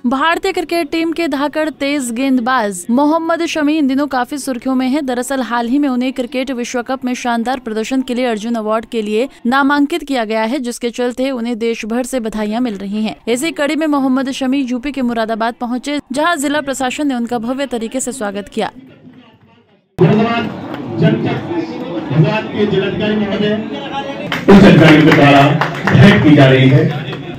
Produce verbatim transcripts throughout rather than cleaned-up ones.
भारतीय cricket team के धाकड़ तेज गेंदबाज मोहम्मद शमी इन दिनों काफी सुर्खियों में हैं। दरअसल हाल ही में उन्हें क्रिकेट विश्व कप में शानदार प्रदर्शन के लिए अर्जुन अवार्ड के लिए नामांकित किया गया है, जिसके चलते उन्हें देश भर से बधाइयां मिल रही हैं। इसी कड़ी में मोहम्मद शमी यूपी के मुरादाबाद पहुंचे, जहां जिला प्रशासन ने उनका भव्य तरीके से स्वागत किया। की जा रही है।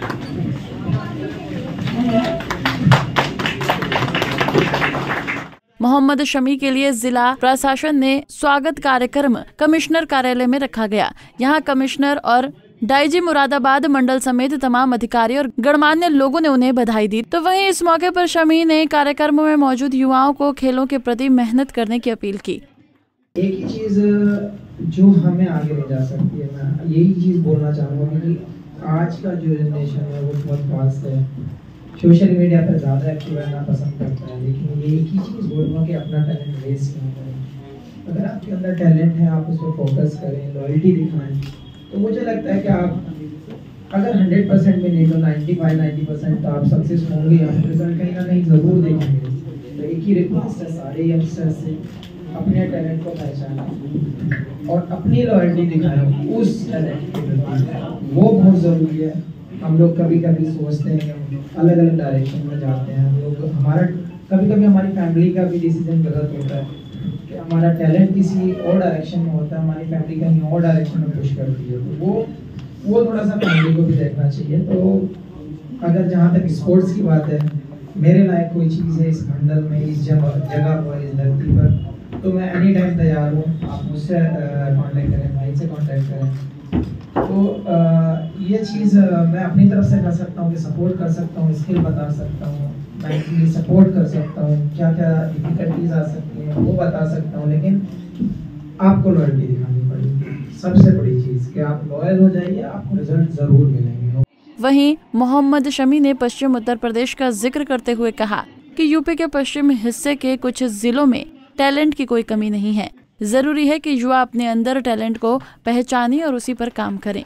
मोहम्मद शमी के लिए जिला प्रशासन ने स्वागत कार्यक्रम कमिश्नर कार्यालय में रखा गया। यहां कमिश्नर और डाईजी मुरादाबाद मंडल समेत तमाम अधिकारी और गणमान्य लोगों ने उन्हें बधाई दी। तो वहीं इस मौके पर शमी ने कार्यक्रमों में मौजूद युवाओं को खेलों के प्रति मेहनत करने की अपील की। एक ही चीज जो हमें आगे ले जा सकती है, मैं यही चीज बोलना चाहूँगा कि आज का जो जनरेशन है वो बहुत फास्ट है, सोशल मीडिया पर ज़्यादा एक्टिव रहना पसंद करता है, लेकिन ये एक ही चीज़ बोलूँगा कि अपना टैलेंट वेस्ट नहीं करें। अगर आपके अंदर टैलेंट है, आप उस पर फोकस करें, लॉयल्टी दिखाएं, तो मुझे लगता है कि आप अगर हंड्रेड परसेंट में नहीं तो नाइन्टी फाइव नाइन्टी परसेंट तो आप सक्सेस होंगे, आप रिजल्ट कहीं ना कहीं ज़रूर देखेंगे। तो एक ही रिक्वेस्ट है सारे यंगस्टर से, अपने टैलेंट को पहचानें और अपनी लॉयल्टी दिखाएं उस टैलेंट के प्रति, वो बहुत ज़रूरी है। हम लोग कभी कभी सोचते हैं कि अलग अलग डायरेक्शन में जाते हैं हम लोग, हमारा कभी कभी हमारी फैमिली का भी डिसीजन गलत होता है कि हमारा टैलेंट किसी और डायरेक्शन में होता है, हमारी फैमिली कहीं और डायरेक्शन में पुश करती है, तो वो वो थोड़ा सा फैमिली को भी देखना चाहिए। तो अगर जहाँ तक स्पोर्ट्स की बात है, मेरे लायक कोई चीज़ है इस मंडल में, इस जगह जगह पर, इस धरती पर, तो मैं एनी टाइम तैयार हूँ। आप मुझसे कांटेक्ट करें, भाई से कांटेक्ट करें। तो आ, ये चीज़ मैं अपनी तरफ से कर सकता हूँ कि सपोर्ट कर सकता हूँ, स्किल बता सकता हूँ, मेंटली सपोर्ट कर सकता हूँ, क्या क्या डिफिकल्टीज आ सकती हैं वो बता सकता हूँ, लेकिन आपको लॉयल्टी दिखानी पड़ेगी। सबसे बड़ी चीज़ कि आप लॉयल हो जाइए, आपको रिजल्ट ज़रूर मिलेंगे। वहीं मोहम्मद शमी ने पश्चिम उत्तर प्रदेश का जिक्र करते हुए कहा कि यूपी के पश्चिम हिस्से के कुछ जिलों में टैलेंट की कोई कमी नहीं है। जरूरी है कि युवा अपने अंदर टैलेंट को पहचाने और उसी पर काम करें।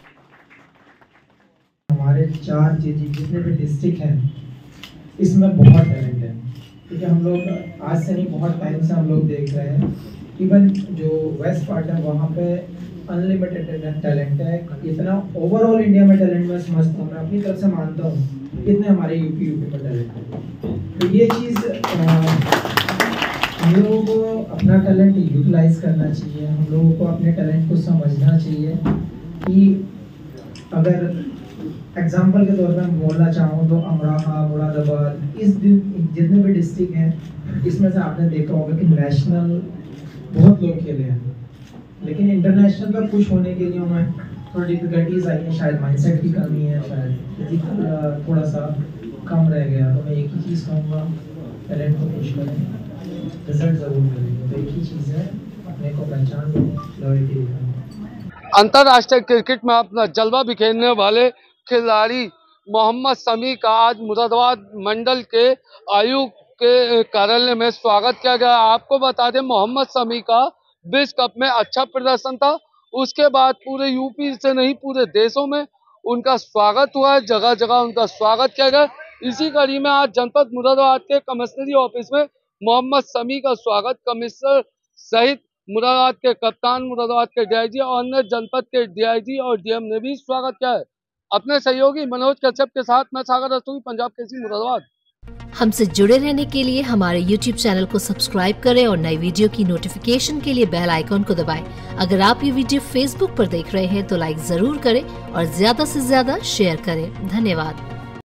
हमारे चार जितने भी डिस्ट्रिक्ट हैं इसमें बहुत टैलेंट है, क्योंकि हम लोग आज से नहीं बहुत टाइम से हम लोग देख रहे हैं। इवन जो वेस्ट पार्ट है वहाँ पे अनलिमिटेड टैलेंट है। इतना ओवरऑल इंडिया में टैलेंट मैं समझता हूँ, मैं अपनी तरफ से मानता हूँ कितने हमारे यूपी यूपी में टैलेंट है। तो ये चीज़ हम लोगों को अपना टैलेंट यूटिलाइज करना चाहिए, हम लोगों को अपने टैलेंट को समझना चाहिए कि अगर एग्जांपल के तौर पर मैं बोलना चाहूँ तो अमरोहा, मुरादाबाद, इस दिन जितने भी डिस्ट्रिक्ट हैं इसमें से आपने देखा होगा कि नेशनल बहुत लोग खेले हैं, लेकिन इंटरनेशनल पर खुश होने के लिए उन्हें थोड़ी डिफिकल्टीज आई हैं। शायद माइंडसेट की कमी है, शायद फिजिकल थोड़ा सा कम रह गया। तो मैं एक ही चीज़ कहूँगा, टैलेंट को खुश करें, रिजल्ट जरूर मिलेंगे। तो एक ही चीज़ है, अपने को पहचान लो, लॉयल्टी दिखाना। अंतर्राष्ट्रीय क्रिकेट में अपना जलवा बिखेरने वाले खिलाड़ी मोहम्मद शमी का आज मुरादाबाद मंडल के आयुक्त के कार्यालय में स्वागत किया गया। आपको बता दें, मोहम्मद शमी का विश्व कप में अच्छा प्रदर्शन था, उसके बाद पूरे यूपी से नहीं पूरे देशों में उनका स्वागत हुआ है, जगह जगह उनका स्वागत किया गया। इसी कड़ी में आज जनपद मुरादाबाद के कमिश्नरी ऑफिस में मोहम्मद शमी का स्वागत कमिश्नर सहित मुरादाबाद के कप्तान, मुरादाबाद के डीआईजी और अन्य जनपद के डीआईजी और डीएम ने भी स्वागत किया है। अपने सहयोगी मनोज कश्यप के साथ मैं सागर रस्तोगी, पंजाब केसरी, मुरादाबाद। हमसे जुड़े रहने के लिए हमारे यूट्यूब चैनल को सब्सक्राइब करें और नई वीडियो की नोटिफिकेशन के लिए बेल आइकॉन को दबाएं। अगर आप ये वीडियो फेसबुक पर देख रहे हैं तो लाइक जरूर करें और ज्यादा से ज्यादा शेयर करें। धन्यवाद।